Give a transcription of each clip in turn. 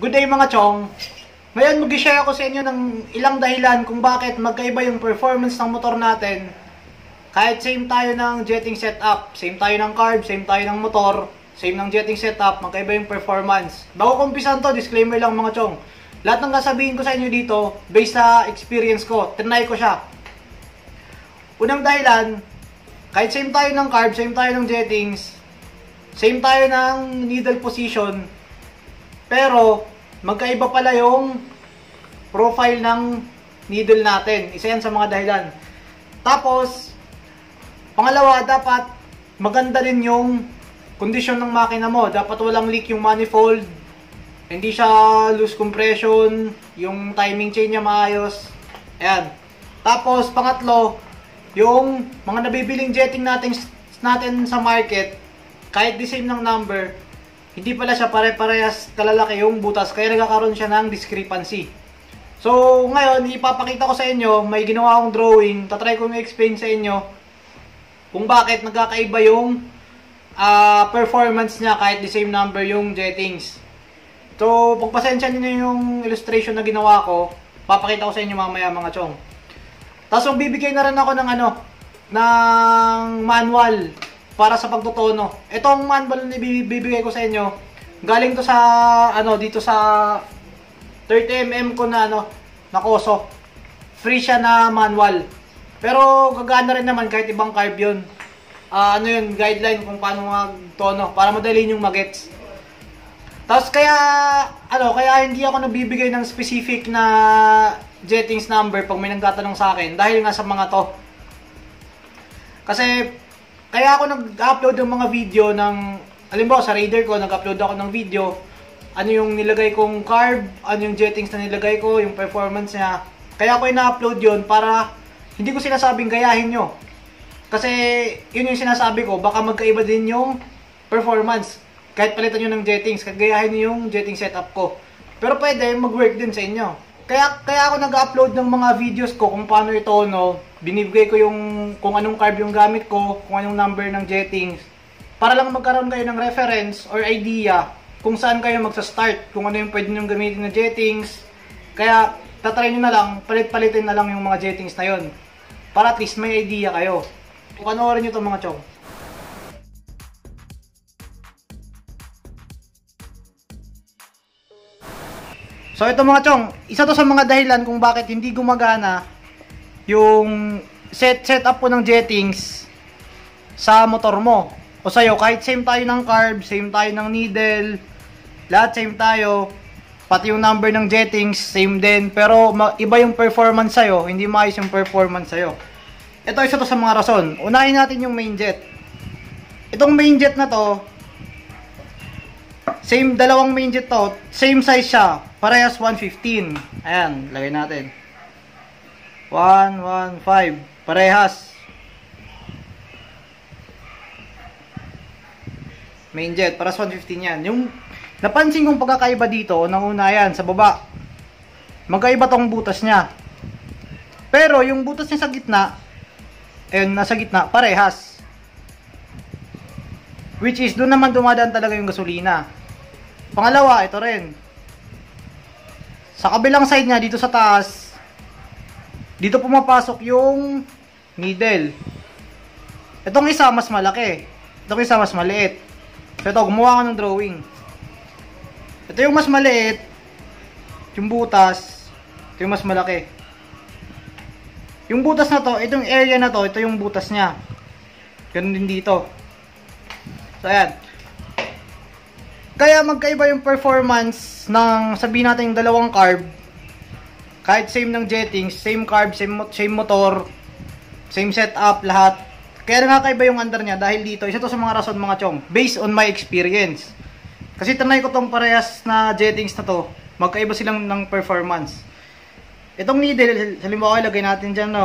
Good day mga chong! Ngayon mag-share ako sa inyo ng ilang dahilan kung bakit magkaiba yung performance ng motor natin. Kahit same tayo ng jetting setup, same tayo ng carb, same tayo ng motor, same ng jetting setup, magkaiba yung performance. Bago ko umpisan to, disclaimer lang mga chong. Lahat ng sasabihin ko sa inyo dito, based sa experience ko, tinry ko siya. Unang dahilan, kahit same tayo ng carb, same tayo ng jettings, same tayo ng needle position, pero magkaiba pala yung profile ng needle natin. Isa yan sa mga dahilan. Tapos, pangalawa, dapat maganda rin yung kondisyon ng makina mo. Dapat walang leak yung manifold, hindi siya loose compression, yung timing chain niya maayos. Ayan. Tapos, pangatlo, yung mga nabibiling jetting natin sa market, kahit the same ng number, hindi pala siya pare-parehas kalalaki yung butas, kaya nagkakaroon siya ng discrepancy. So, ngayon, ipapakita ko sa inyo, may ginawa akong drawing, tatry ko i-explain sa inyo kung bakit nagkakaiba yung performance niya kahit the same number yung jettings. So, pagpasensya niyo yung illustration na ginawa ko, papakita ko sa inyo mamaya mga chong. Tapos, bibigay na rin ako ng ng manual para sa pagtutono. Itong manual na bibigay ko sa inyo, galing to sa dito sa 30mm ko na na Koso. Free siya na manual. Pero gagana rin naman kahit ibang carb 'yun. Yun, guideline kung paano magtono para madali niyo magets. Tapos kaya hindi ako nabibigay ng specific na jettings number pag may nagtatanong sa akin dahil nga sa mga to. Kasi kaya ako nag-upload ng mga video ng, halimbawa sa Raider ko, nag-upload ako ng video, ano yung nilagay kong carb, ano yung jettings na nilagay ko, yung performance niya. Kaya ako ina-upload yun para hindi ko sinasabing gayahin nyo. Kasi yun yung sinasabi ko, baka magkaiba din yung performance. Kahit palitan nyo ng jettings, kagayahin nyo yung jetting setup ko. Pero pwede mag-work din sa inyo. Kaya ako nag-upload ng mga videos ko kung paano ito, binibigay ko yung kung anong carb yung gamit ko, kung anong number ng jettings, para lang magkaroon kayo ng reference or idea kung saan kayo magsa-start, kung ano yung pwede nyo gamitin na jettings. Kaya tatry nyo na lang, palit-palitin na lang yung mga jettings na yon para at least may idea kayo. Panoorin nyo ito mga chong. So ito mga chong, isa to sa mga dahilan kung bakit hindi gumagana yung setup po ng jettings sa motor mo o sa'yo. Kahit same tayo ng carb, same tayo ng needle, lahat same tayo, pati yung number ng jettings same din, pero iba yung performance sa'yo, hindi maayos yung performance sa'yo. Ito isa to sa mga rason. Unahin natin yung main jet. Itong main jet na to, dalawang main jet to, same size siya, parehas 115. Ayan, lagay natin 115, parehas main jet, parehas 115 yan. Yung napansin kong pagkakaiba dito, una yan, sa baba magkaiba tong butas nya, pero yung butas niya sa gitna, ayun, nasa gitna, parehas, which is doon naman dumadaan talaga yung gasolina. Pangalawa, ito rin. Sa kabilang side niya, dito sa taas, dito pumapasok yung needle. Itong isa mas malaki. Itong isa mas maliit. So ito, gumawa ko ng drawing. Ito yung mas maliit, yung butas. Ito yung mas malaki. Yung butas na to, itong area na to, ito yung butas niya. Ganun din dito. So ayan. Kaya magkaiba yung performance ng, sabihin natin, yung dalawang carb. Kahit same ng jettings, same carb, same motor, same setup, lahat. Kaya nakakaiba yung under niya dahil dito, isa to sa mga rason mga chong, based on my experience. Kasi tanay ko tong parehas na jettings na to, magkaiba silang ng performance. Itong needle, halimbawa ilagay natin dyan,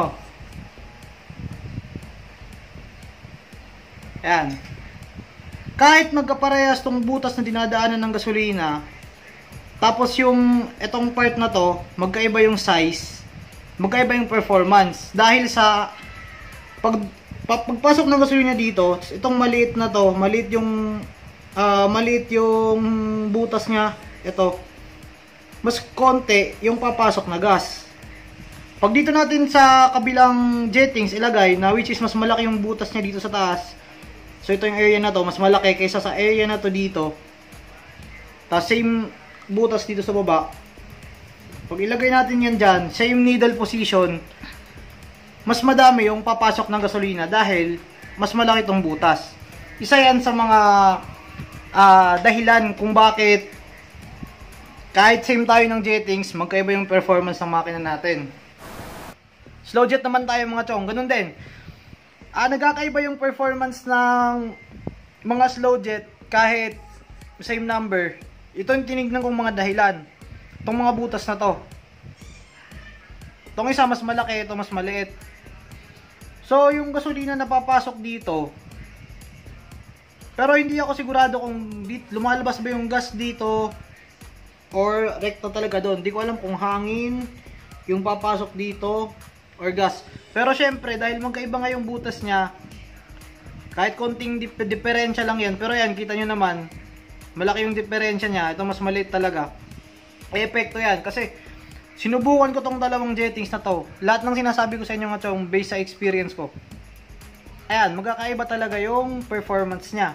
Ayan. Kahit magkaparehas tong butas na dinadaanan ng gasolina, tapos yung itong part na to, magkaiba yung size, magkaiba yung performance. Dahil sa pagpasok ng gasolina dito, itong maliit na to, maliit yung butas niya, ito. mas konti yung papasok na gas. Pag dito natin sa kabilang jettings ilagay, na which is mas malaki yung butas niya dito sa taas. So ito yung area na to, mas malaki kaysa sa area na to dito. Tapos same butas dito sa baba. Pag ilagay natin yan dyan, same needle position, mas madami yung papasok ng gasolina dahil mas malaki itong butas. Isa yan sa mga dahilan kung bakit kahit same tayo ng jettings, magkaiba yung performance ng makina natin. Slow jet naman tayo mga chong, ganun din. Nagkakaiba yung performance ng mga slow jet kahit same number. Ito yung tinignan kong mga dahilan. Itong mga butas na to. Itong isa mas malaki, ito mas maliit. So yung gasolina na papasok dito, pero hindi ako sigurado kung lumalabas ba yung gas dito or rekta talaga doon. Hindi ko alam kung hangin yung papasok dito or gas. Pero syempre, dahil magkaiba nga yung butas niya, kahit konting diferensya lang yan. Pero yan, kita nyo naman, malaki yung diferensya niya. Ito mas maliit talaga. Epekto yan. Kasi, sinubukan ko tong dalawang jettings na to. Lahat ng sinasabi ko sa inyo nga chong, based sa experience ko. Ayan, magkakaiba talaga yung performance niya.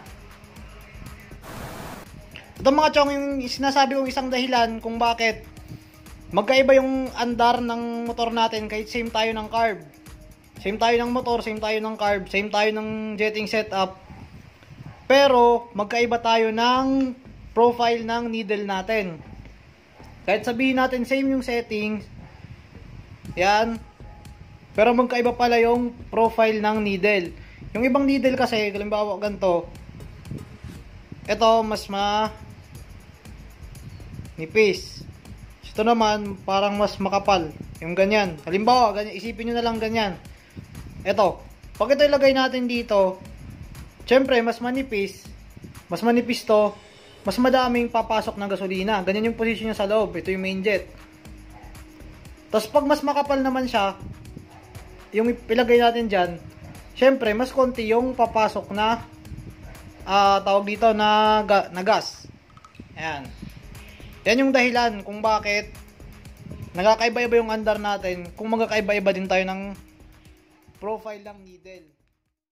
Ito mga chong, yung sinasabi kong isang dahilan kung bakit magkaiba yung andar ng motor natin kahit same tayo ng carb. Same tayo ng motor, same tayo ng carb, same tayo ng jetting setup. Pero magkaiba tayo ng profile ng needle natin. Kahit sabihin natin same yung settings, yan, pero magkaiba pala yung profile ng needle. Yung ibang needle kasi, halimbawa ganito, ito mas nipis. Ito naman, parang mas makapal. Yung ganyan. Halimbawa, ganyan, isipin nyo na lang ganyan. Ito. Pag ito ilagay natin dito, syempre, mas manipis to, mas madaming papasok ng gasolina. Ganyan yung position niya sa loob. Ito yung main jet. Tapos, pag mas makapal naman siya, yung ilagay natin dyan, syempre, mas konti yung papasok na, tawag dito, na gas. Ayan. Yan yung dahilan kung bakit nagkakaiba-iba yung andar natin, kung magkakaiba-iba din tayo ng profile ng needle.